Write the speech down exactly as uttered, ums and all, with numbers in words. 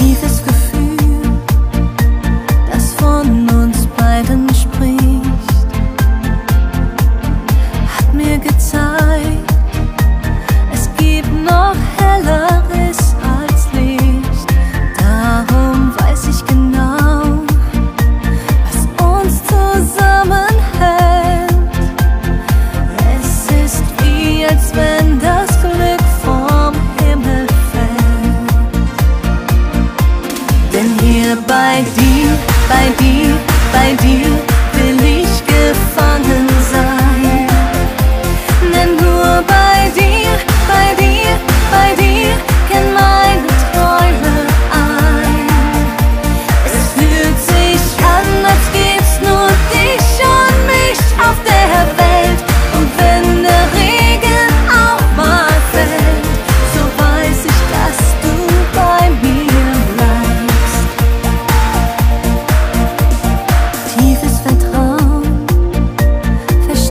tiefes Gefühl, das von uns beiden spricht, hat mir gezeigt, es gibt noch Helleres als Licht. Darum weiß ich genau, was uns zusammenhält. Es ist wie, als wenn das Glück vom Himmel fällt. Denn hier bei dir, bei dir, bei dir